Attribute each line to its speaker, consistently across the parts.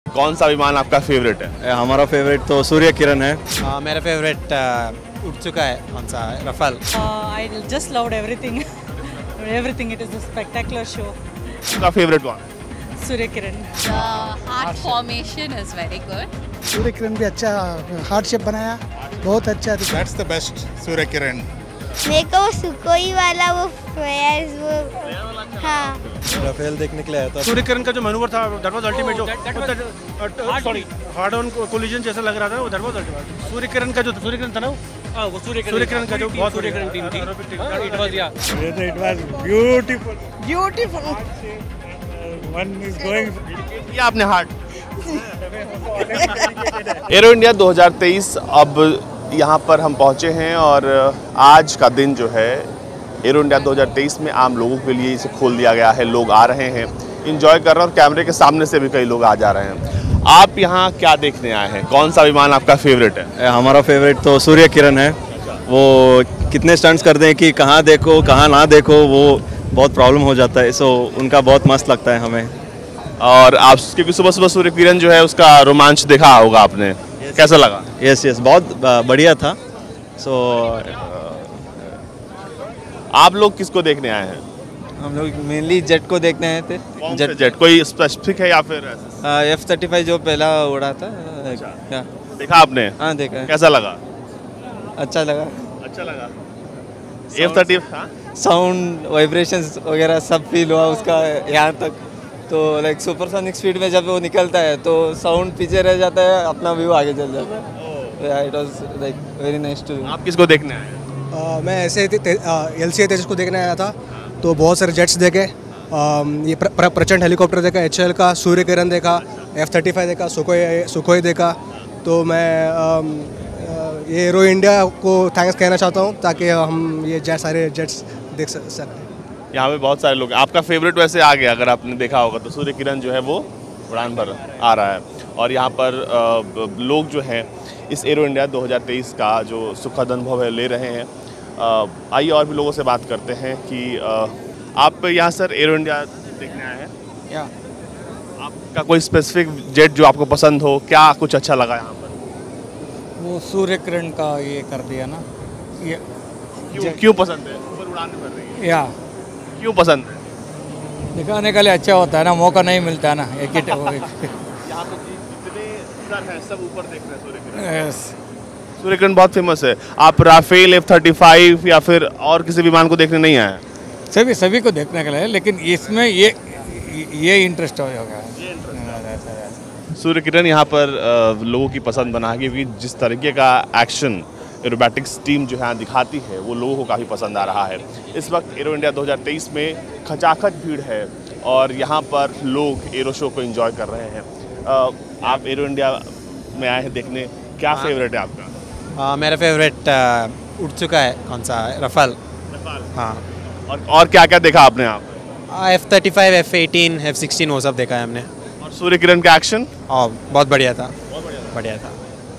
Speaker 1: कौन सा विमान आपका फेवरेट है?
Speaker 2: हमारा फेवरेट तो सूर्य किरण है।
Speaker 3: मेरा फेवरेट उड़ चुका है, कौन सा Rafale.
Speaker 4: I just loved everything. Everything. It is a spectacular show.
Speaker 1: आपका फेवरेट कौन?
Speaker 4: Surya Kiran.
Speaker 5: Heart formation is very good.
Speaker 6: Surya Kiran भी अच्छा हार्ट शेप बनाया, बहुत अच्छा।
Speaker 7: That's the best Surya Kiran.
Speaker 8: मेरे को वो सुकोई वाला वो फ्लेयर्स वो हाँ।
Speaker 2: राफेल देखने के लिए आया था।
Speaker 9: सूर्य किरण का जो मैनूवर था दैट वाज अल्टीमेट, जो सॉरी हार्ड ऑन कोलिजन जैसा लग रहा था वो that was ultimate. Surya Kiran का जो सूर्य किरण था ना वो सूर्य किरण का जो बहुत सूर्य किरण टीम थी, इट वाज या
Speaker 7: It was beautiful. One is going.
Speaker 1: ये आपने हार्ट एरो इंडिया 2023 अब यहाँ पर हम पहुँचे हैं और आज का दिन जो है एरो इंडिया 2023 में आम लोगों के लिए इसे खोल दिया गया है। लोग आ रहे हैं, इंजॉय कर रहे हैं और कैमरे के सामने से भी कई लोग आ जा रहे हैं। आप यहाँ क्या देखने आए हैं? कौन सा विमान आपका फेवरेट है?
Speaker 2: हमारा फेवरेट तो सूर्य किरण है। वो कितने स्टंट्स करते हैं कि कहाँ देखो कहाँ ना देखो, वो बहुत प्रॉब्लम हो जाता है। सो उनका बहुत मस्त लगता है हमें।
Speaker 1: और आप क्योंकि सुबह सुबह सूर्य किरण जो है उसका रोमांच देखा होगा आपने, कैसा लगा?
Speaker 2: यस बहुत बढ़िया था। सो
Speaker 1: आप लोग किसको देखने आए हैं?
Speaker 10: हम लोग मेनली जेट को देखने आए थे।
Speaker 1: जेट कोई स्पेसिफिक है या फिर
Speaker 10: F-35 जो पहला उड़ा था। क्या
Speaker 1: देखा आपने?
Speaker 10: हाँ देखा है।
Speaker 1: कैसा लगा?
Speaker 10: अच्छा लगा।
Speaker 1: अच्छा लगा। F-35
Speaker 10: साउंड वाइब्रेशंस वगैरह सब फील हुआ उसका यहाँ तक। तो लाइक सुपरसोनिक स्पीड में जब वो निकलता है तो साउंड पीछे रह जाता है, अपना व्यू आगे चल जाता है। It was like very nice to.
Speaker 1: आप किसको देखने आए हैं?
Speaker 6: मैं ऐसे LCA तेजस को देखने आया था, तो बहुत सारे जेट्स देखे। ये प्रचंड हेलीकॉप्टर देखा, HAL का, सूर्य किरण देखा, F-35 देखा, सुखोई देखा। तो मैं ये एरो इंडिया को थैंक्स कहना चाहता हूँ ताकि हम ये सारे जेट्स देख सकते।
Speaker 1: यहाँ पे बहुत सारे लोग। आपका फेवरेट वैसे आ गया, अगर आपने देखा होगा तो सूर्य किरण जो है वो उड़ान भर आ रहा है और यहाँ पर लोग जो हैं इस एरो इंडिया 2023 का जो सुखद अनुभव है ले रहे हैं। आइए और भी लोगों से बात करते हैं कि आप यहाँ सर एरो इंडिया देखने आए हैं
Speaker 3: या
Speaker 1: आपका कोई स्पेसिफिक जेट जो आपको पसंद हो, क्या कुछ अच्छा लगा यहाँ पर?
Speaker 3: वो सूर्य किरण का ये कर दिया ना, ये
Speaker 1: क्यों पसंद है? ऊपर उड़ान भर रही है
Speaker 3: या
Speaker 1: क्यों पसंद है?
Speaker 3: दिखाने के लिए अच्छा होता है ना, मौका नहीं मिलता है ना। एक ही
Speaker 1: यहाँ पे जितने सर हैं सब ऊपर देख रहे हैं सूर्य किरण।
Speaker 3: yes.
Speaker 1: सूर्य किरण बहुत फेमस है। आप राफेल F-35 या फिर और किसी विमान को देखने नहीं आए?
Speaker 3: सभी को देखने के लिए, लेकिन इसमें ये इंटरेस्ट हो गया।
Speaker 1: सूर्य किरण यहाँ पर लोगों की पसंद बना है क्योंकि जिस तरीके का एक्शन एरोबैटिक्स टीम जो है दिखाती है वो लोगों को काफ़ी पसंद आ रहा है। इस वक्त एरो इंडिया 2023 में खचाखच भीड़ है और यहाँ पर लोग एरो शो को एंजॉय कर रहे हैं। आप एरो इंडिया में आए हैं देखने, क्या फेवरेट है आपका?
Speaker 3: मेरा फेवरेट उड़ चुका है, कौन सा रफाल। हाँ।
Speaker 1: और क्या क्या देखा आपने? आप
Speaker 3: F-35, F-18, F-16 वो सब देखा है हमने।
Speaker 1: और सूर्य किरण का एक्शन
Speaker 3: बहुत बढ़िया था। बढ़िया था।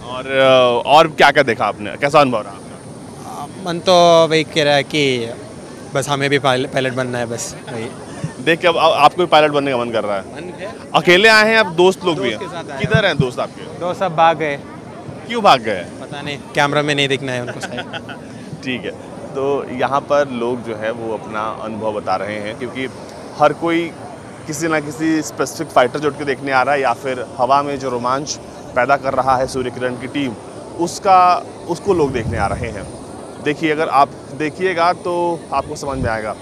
Speaker 1: और क्या क्या देखा आपने? कैसा अनुभव रहा आपका?
Speaker 3: मन तो वही कह रहा है कि बस हमें भी पायलट बनना है, बस वही
Speaker 1: देख के अब आपको भी पायलट बनने का मन कर रहा है। अकेले आए हैं? अब दोस्त लोग भी हैं? किधर हैं दोस्त आपके?
Speaker 3: दोस्त सब भाग गए।
Speaker 1: क्यों भाग गए?
Speaker 3: पता नहीं, कैमरा में नहीं दिखना है उनको।
Speaker 1: ठीक है, तो यहाँ पर लोग जो है वो अपना अनुभव बता रहे हैं क्योंकि हर कोई किसी ना किसी स्पेसिफिक फाइटर जेट के देखने आ रहा है या फिर हवा में जो रोमांच पैदा कर रहा है सूर्य किरण की टीम उसको लोग देखने आ रहे हैं। देखिए, अगर आप देखिएगा तो आपको समझ में आएगा।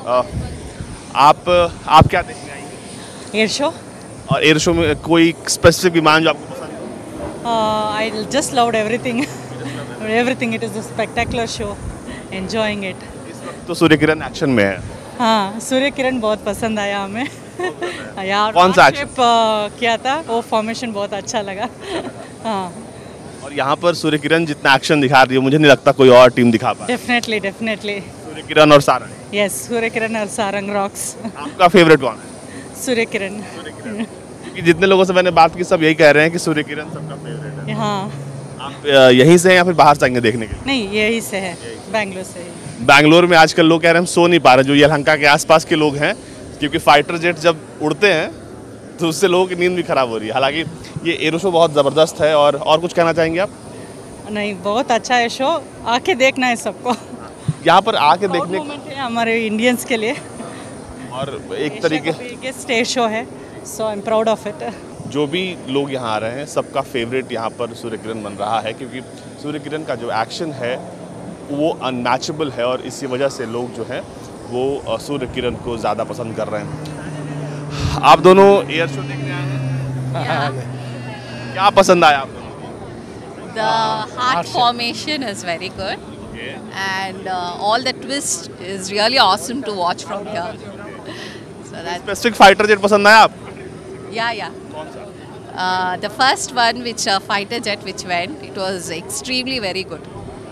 Speaker 1: आप क्या देखने आएंगे?
Speaker 4: Air show.
Speaker 1: और एयर शो में कोई स्पेसिफिक विमान जो आपको पसंद है?
Speaker 4: I just loved everything. Everything. It is a spectacular show. Enjoying it.
Speaker 1: तो सूर्य किरण एक्शन में है।
Speaker 4: हाँ, सूर्य किरण बहुत पसंद आया हमें। यार
Speaker 1: कौन सा एक्शन
Speaker 4: किया था वो फॉर्मेशन बहुत अच्छा लगा। हाँ।
Speaker 1: और यहाँ पर सूर्य किरण जितना एक्शन दिखा रही है मुझे नहीं लगता कोई और टीम दिखा पाए।
Speaker 4: डेफिनेटली
Speaker 1: सूर्य किरण और सारंग।
Speaker 4: यस, सूर्य किरण और सारंग रॉक्स।
Speaker 1: आपका फेवरेट कौन है?
Speaker 4: सूर्य किरण।
Speaker 1: क्योंकि जितने लोगों से मैंने बात की सब यही कह रहे हैं कि सूर्य किरण सबका फेवरेट है।
Speaker 4: हाँ।
Speaker 1: आप यहीं से हैं या फिर बाहर से आएंगे देखने के लिए?
Speaker 4: नहीं, यही से है, बैंगलोर से ही।
Speaker 1: बैंगलोर में आजकल लोग कह रहे हैं हम सो नहीं पा रहे, जो यलहंका के आसपास के लोग हैं, क्योंकि फाइटर जेट जब उड़ते हैं तो उससे लोगों की नींद भी खराब हो रही है। हालांकि ये एरो शो बहुत ज़बरदस्त है। और कुछ कहना चाहेंगे आप?
Speaker 4: नहीं, बहुत अच्छा है शो, आके देखना है सबको।
Speaker 1: यहाँ पर आके देखने
Speaker 4: मोमेंट है हमारे इंडियंस के लिए
Speaker 1: और एक तरीके
Speaker 4: बिगेस्ट एयर शो है, so I am proud of it.
Speaker 1: जो भी लोग यहाँ आ रहे हैं सबका फेवरेट यहाँ पर सूर्य किरण बन रहा है, क्योंकि सूर्य किरण का जो एक्शन है वो अनमैचेबल है और इसी वजह से लोग जो हैं वो सूर्य किरण को ज़्यादा पसंद कर रहे हैं। आप दोनों एयर शो देखने आए हैं, क्या पसंद आया आप दोनों?
Speaker 5: The heart formation is very good. And all the twist is really awesome to watch from here. So that
Speaker 1: specific fighter jet पसंद आया आप?
Speaker 5: yeah. The first one, which fighter jet which went, it was extremely very good.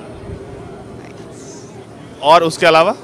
Speaker 1: और उसके अलावा?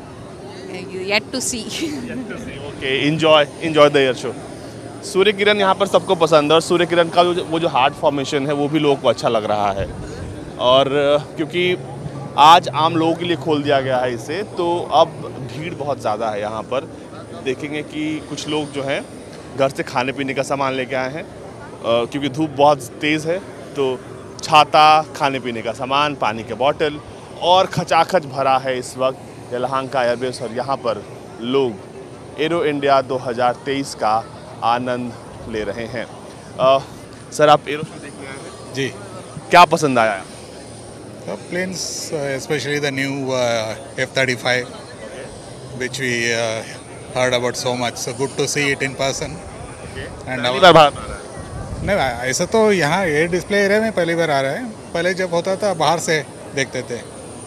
Speaker 5: Yet to see.
Speaker 1: Okay, enjoy the air show. Surya Kiran यहाँ पर सबको पसंद है और सूर्य किरण का वो जो हार्ट फॉर्मेशन है वो भी लोगों को अच्छा लग रहा है। और क्योंकि आज आम लोगों के लिए खोल दिया गया है इसे, तो अब भीड़ बहुत ज़्यादा है यहाँ पर। देखेंगे कि कुछ लोग जो हैं घर से खाने पीने का सामान लेके आए हैं, क्योंकि धूप बहुत तेज़ है, तो छाता, खाने पीने का सामान, पानी के बोतल और खचाखच भरा है इस वक्त यलहंका एयरबेस। और यहाँ पर लोग एरो इंडिया 2023 का आनंद ले रहे हैं। सर, आप एरो शो देखने आए हैं
Speaker 7: जी,
Speaker 1: क्या पसंद आया?
Speaker 7: planes, especially the new F-35, which we heard about so much. So good to see it in person. And नहीं, ऐसा तो यहाँ एयर डिस्प्ले एरिया में पहली बार आ रहा है। पहले जब होता था बाहर से देखते थे।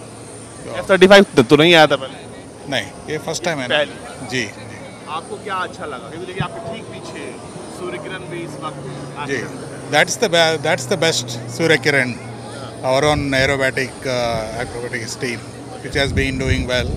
Speaker 1: F-35 तो नहीं आया था पहले?
Speaker 7: नहीं, ये फर्स्ट टाइम है। जी।
Speaker 1: आपको क्या अच्छा लगा? क्योंकि देखिए आपके ठीक पीछे सूर्य किरण भी इस वक्त।
Speaker 7: जी, that's the best Surya Kiran, our own aerobatic acrobatics team, which has been doing well.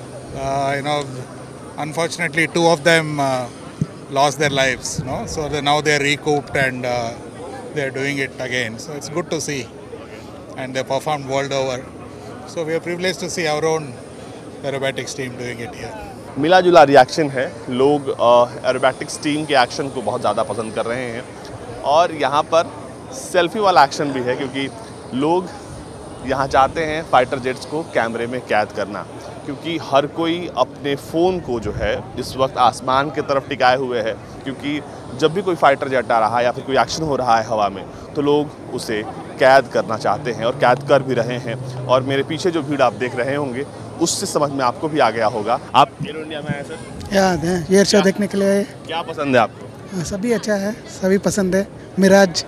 Speaker 7: Unfortunately, 2 of them lost their lives. So now they are recouped and they are doing it again. So it's good to see, and they performed world over. So we are privileged to see our own aerobatics team doing it here.
Speaker 1: मिला जुला reaction है। लोग aerobatics team के action को बहुत ज़्यादा पसंद कर रहे हैं और यहाँ पर सेल्फी वाला एक्शन भी है, क्योंकि लोग यहाँ चाहते हैं फाइटर जेट्स को कैमरे में कैद करना, क्योंकि हर कोई अपने फ़ोन को जो है इस वक्त आसमान की तरफ टिकाए हुए है, क्योंकि जब भी कोई फाइटर जेट आ रहा है या फिर कोई एक्शन हो रहा है हवा में, तो लोग उसे कैद करना चाहते हैं और कैद कर भी रहे हैं। और मेरे पीछे जो भीड़ आप देख रहे होंगे उससे समझ में आपको भी आ गया होगा। आप एरो इंडिया में आए सर?
Speaker 11: याद है, एयर शो देखने के लिए।
Speaker 1: क्या पसंद है आपको?
Speaker 11: सभी अच्छा है, सभी पसंद है। मिराज,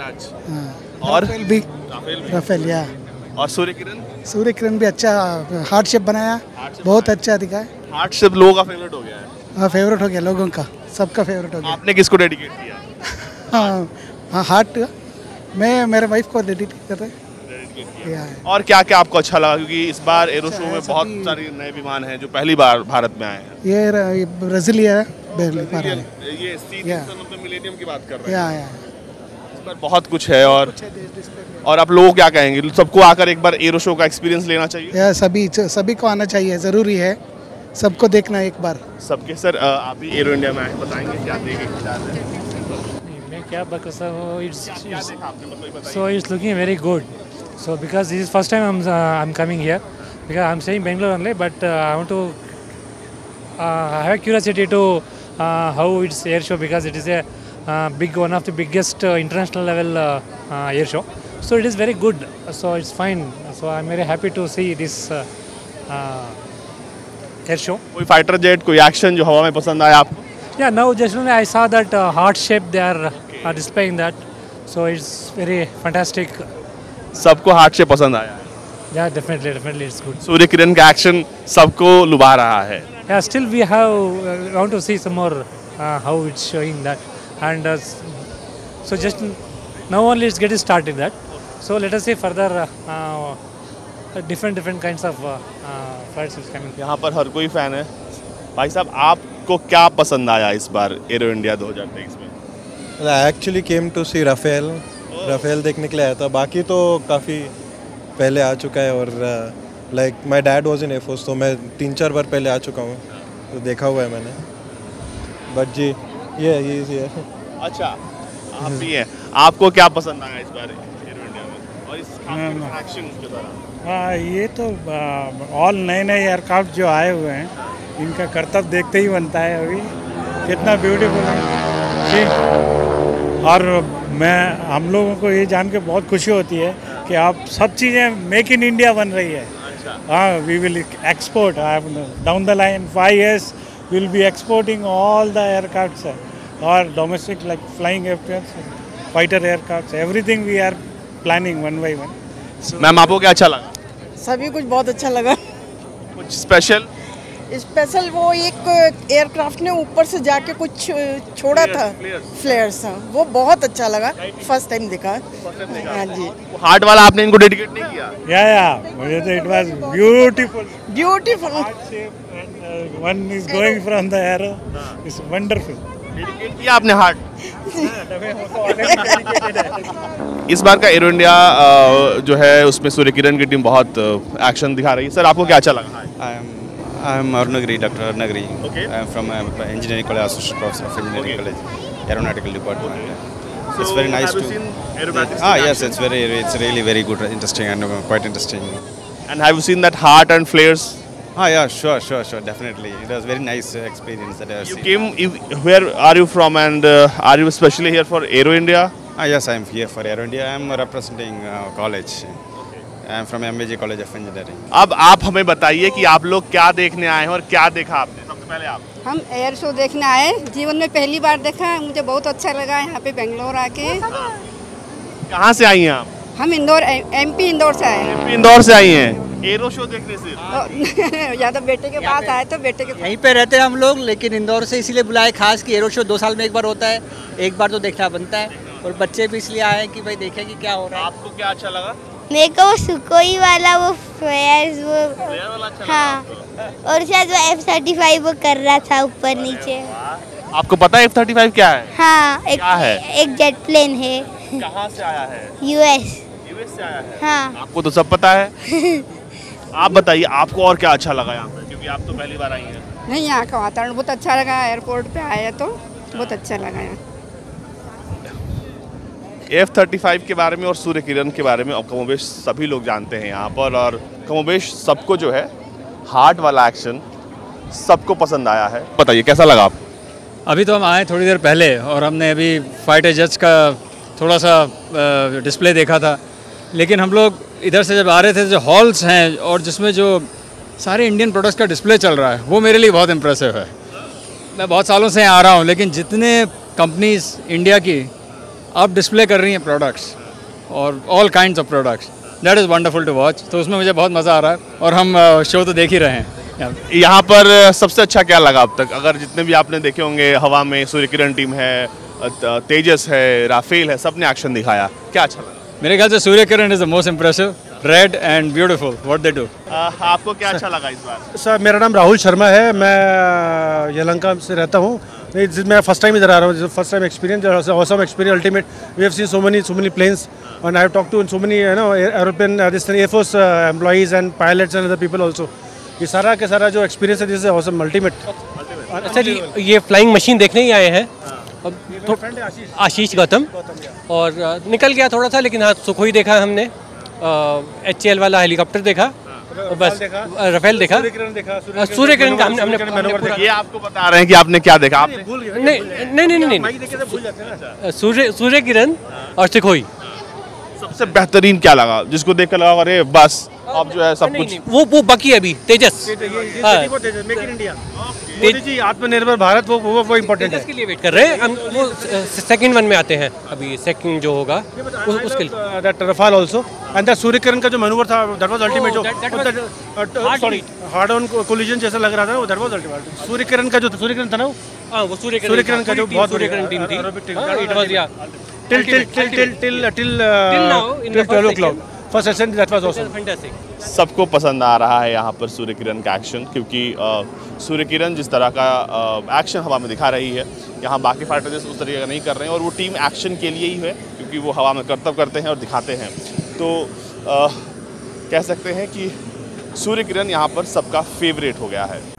Speaker 1: और
Speaker 11: राफेल या
Speaker 1: और सूर्य किरण
Speaker 11: भी अच्छा हार्ट शेप बनाया, बहुत अच्छा दिखा है।
Speaker 1: हार्ट शेप लोगों का फेवरेट हो गया है।
Speaker 11: हाँ, फेवरेट हो गया लोगों का, सबका फेवरेट हो गया।
Speaker 1: आपने किसको डेडिकेट किया?
Speaker 11: हाँ, हार्ट मैं मेरे वाइफ को डेडिकेट कर रहे हैं।
Speaker 1: और क्या क्या आपको अच्छा लगा? क्योंकि इस बार एरो शो में बहुत सारे नए विमान हैं जो पहली बार भारत में आए हैं।
Speaker 11: ये ब्राजीलिया
Speaker 1: ये C-390 मिलेनियम की बात कर रहे हैं। इस बार बहुत कुछ है। और आप लोग क्या कहेंगे? सबको आकर एक बार एरो शो का एक्सपीरियंस लेना चाहिए।
Speaker 11: सभी को आना चाहिए, ज़रूरी है सबको देखना एक बार।
Speaker 1: सबके। सर, आप भी एरो इंडिया में आए, बताएंगे क्या देखें?
Speaker 12: मैं क्या बता हूँ, so it's looking very good. So because this is first time I'm coming here, because I'm staying in Bangalore only, but I want to I have a curiosity to how it's air show, because it is a one of the biggest international level air show. So it is very good. So it's fine. So I'm very happy to see this air show.
Speaker 1: कोई fighter jet, कोई action जो हवा में पसंद आया आपको?
Speaker 12: Yeah, now just only I saw that heart shape they are displaying that. So it's very fantastic.
Speaker 1: सबको heart shape पसंद आया है?
Speaker 12: Yeah, definitely it's good.
Speaker 1: Surya Kiran का एक्शन सबको लुभा रहा है।
Speaker 12: Yeah, still we want to see some more how it's showing that, and so just now only it's getting started that. So let us see further different kinds of flights is coming.
Speaker 1: यहाँ पर हर कोई fan है। भाई साहब, आपको क्या पसंद आया इस बार एरो इंडिया 2023 में?
Speaker 13: I actually came to see Rafale देखने के लिए आया था। बाकी तो काफ़ी पहले आ चुका है, और like my dad was in air force, तो मैं 3-4 बार पहले आ चुका हूँ, तो देखा हुआ है मैंने। बट जी, ये
Speaker 1: अच्छा, आप भी हैं। आपको क्या पसंद आया इस बार एरो इंडिया में और इस एक्शन के दौरान?
Speaker 14: हाँ, ये तो ऑल नए नए एयरक्राफ्ट जो आए हुए हैं, इनका करतब देखते ही बनता है। अभी कितना ब्यूटीफुल है जी। और हम लोगों को ये जान के बहुत खुशी होती है कि आप सब चीज़ें मेक इन इंडिया बन रही है। हाँ, we will export down the line 5 years will be exporting all the aircraft और domestic like flying aircraft, fighter aircraft, everything we are planning one by one.
Speaker 1: Ma'am, आपको क्या अच्छा लगा?
Speaker 15: सभी कुछ बहुत अच्छा लगा।
Speaker 1: कुछ स्पेशल?
Speaker 15: स्पेशल वो एक एयरक्राफ्ट ने ऊपर से जाके कुछ छोड़ा था, फ्लेयर्स, वो बहुत अच्छा लगा। फर्स्ट टाइम देखा। हाँ जी।
Speaker 1: हार्ट वाला आपने इनको डेडिकेट नहीं किया?
Speaker 14: या मुझे तो it was beautiful. One is going from the aero, it's wonderful.
Speaker 1: Dedicate किया आपने हार्ट? इस बार का एरो इंडिया जो है उसमें सूर्य किरण की टीम बहुत एक्शन दिखा रही है। सर, आपको क्या अच्छा लगा?
Speaker 16: I am Arunagiri, Dr. Arunagiri. Okay. I am from Engineering College, Associate Professor of Engineering College, Aeronautical Department. So it's very nice
Speaker 1: have
Speaker 16: to.
Speaker 1: You seen aerobatics?
Speaker 16: Yes, it's really very good, interesting, and quite interesting.
Speaker 1: And have you seen that heart and flares?
Speaker 16: Yeah, sure, definitely. It was very nice experience that I have seen.
Speaker 1: Where are you from, and are you especially here for Aero India?
Speaker 16: Yes, I am here for Aero India. I am representing college. I am from MBJ College of Engineering.
Speaker 1: अब आप हमें बताइए कि आप लोग क्या देखने आए हैं और क्या देखा आपने? सबसे पहले आप।
Speaker 17: हम एयर शो देखने आए, जीवन में पहली बार देखा, मुझे बहुत अच्छा लगा यहाँ पे बेंगलोर आके।
Speaker 1: कहाँ से आई हैं आप?
Speaker 17: हम इंदौर, MP इंदौर से आए हैं।
Speaker 1: MP इंदौर से आई हैं एरो शो देखने से?
Speaker 17: या तो बेटे के पास आए तो बेटे के
Speaker 18: यहीं पे रहते हैं हम लोग, लेकिन इंदौर से इसीलिए बुलाए खास कि एरो शो 2 साल में एक बार होता है, एक बार तो देखना बनता है, और बच्चे भी इसलिए आए कि भाई देखें कि क्या हो रहा है।
Speaker 1: आपको क्या अच्छा लगा?
Speaker 8: मेरे को वो सुकोई वाला वो फ्लेयर्स वो हाँ, और शायद वो F-35 वो कर रहा था ऊपर नीचे।
Speaker 1: आपको पता है F-35 क्या है?
Speaker 8: हाँ,
Speaker 1: क्या है?
Speaker 8: एक जेट प्लेन है।
Speaker 1: कहाँ से आया है?
Speaker 8: US
Speaker 1: से आया है?
Speaker 8: हाँ।
Speaker 1: आपको तो सब पता है। आप बताइए, आपको और क्या अच्छा लगा यहाँ पे, क्योंकि आप तो पहली बार आई हैं?
Speaker 17: नहीं, यहाँ का वातावरण बहुत अच्छा लगा, एयरपोर्ट पे आया तो बहुत अच्छा लगा यहाँ।
Speaker 1: F-35 के बारे में और सूर्य किरण के बारे में कमोबेश सभी लोग जानते हैं यहाँ पर, और कमोबेश सबको जो है हार्ट वाला एक्शन सबको पसंद आया है। बताइए कैसा लगा आप?
Speaker 19: अभी तो हम आए थोड़ी देर पहले, और हमने अभी फाइटर जेट्स का थोड़ा सा डिस्प्ले देखा था, लेकिन हम लोग इधर से जब आ रहे थे, जो हॉल्स हैं और जिसमें जो सारे इंडियन प्रोडक्ट्स का डिस्प्ले चल रहा है, वो मेरे लिए बहुत इम्प्रेसिव है। मैं बहुत सालों से आ रहा हूँ, लेकिन जितने कंपनीज इंडिया की अब डिस्प्ले कर रही हैं प्रोडक्ट्स, और all kinds of products, that is wonderful to watch. तो उसमें मुझे बहुत मज़ा आ रहा है, और हम शो तो देख ही रहे हैं।
Speaker 1: यहाँ पर सबसे अच्छा क्या लगा अब तक? अगर जितने भी आपने देखे होंगे, हवा में सूर्य किरण टीम है, तेजस है, राफेल है, सबने एक्शन दिखाया, क्या अच्छा लगा?
Speaker 19: मेरे ख्याल से Surya Kiran is the most impressive, red and beautiful what they do.
Speaker 1: आपको क्या अच्छा लगा इस बार?
Speaker 9: सर, मेरा नाम राहुल शर्मा है, मैं यलहंका से रहता हूँ। मैं फर्स्ट टाइम इधर आ रहा हूँ, first time experience, awesome experience, ultimate. We have seen so many planes, and I have talked to so many aeroplane, Air Force employees and pilots and other people also. ये सारा के सारा जो experience है, this is awesome, ultimate.
Speaker 20: Sir, ये flying machine देखने ही आए हैं, आशीष गौतम, और निकल गया थोड़ा सा, लेकिन हाँ सुखोई देखा हमने, HAL वाला हेलीकॉप्टर देखा, बस राफेल देखा, सूर्य किरण का हमने
Speaker 1: ये आपको बता रहे हैं कि आपने क्या देखा? आपने
Speaker 20: नहीं, सूर्य किरण और सुखोई।
Speaker 1: सबसे बेहतरीन क्या लगा, जिसको देख कर लगा अरे बस अब जो है सब कुछ?
Speaker 20: वो बाकी अभी Tejas,
Speaker 9: make in India, Modi ji Atmanirbhar Bharat, वो इम्पोर्टेंट है,
Speaker 20: इसके लिए वेट कर रहे हैं हम। वो सेकंड वन में आते हैं, अभी सेकंड जो होगा उसके लिए।
Speaker 9: That Rafale also, and that Surya Kiran का जो मैनूवर था, दैट वाज अल्टीमेट। जो सॉरी हार्ड ऑन कोलिजन जैसा लग रहा था, वो that was ultimate. Surya Kiran का जो सूर्य किरण था ना, वो सूर्य किरण का जो बहुत सूर्य किरण टीम थी, इट वाज या till now in the 12 o'clock first session, that was awesome, fantastic.
Speaker 1: सबको पसंद आ रहा है यहाँ पर सूर्य किरण का एक्शन, क्योंकि सूर्य किरण जिस तरह का एक्शन हवा में दिखा रही है, यहाँ बाकी फाइटर्स उस तरीके का नहीं कर रहे हैं, और वो टीम एक्शन के लिए ही है, क्योंकि वो हवा में करतब करते हैं और दिखाते हैं। तो कह सकते हैं कि सूर्य किरण यहाँ पर सबका फेवरेट हो गया है।